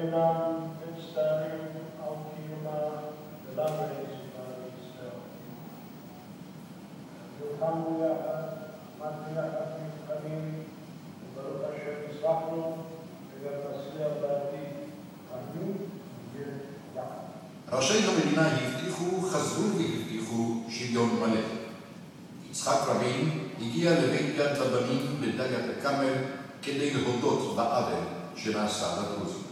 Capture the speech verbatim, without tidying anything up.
אינם מצטערים על קיומה ולמה היא צריכה להצטער. נלחמנו יחד, עמדנו יחד מבחנים, וברוך השם הצלחנו, וגם נצליח בעתיד. אני נהיה יחד. ראשי המדינה הבטיחו, חזרו והבטיחו שוויון מלא. יצחק רבין הגיע לבית יד לבנים בדאלית אל-כרמל כדי להודות בעוול שנעשה לדרוזים.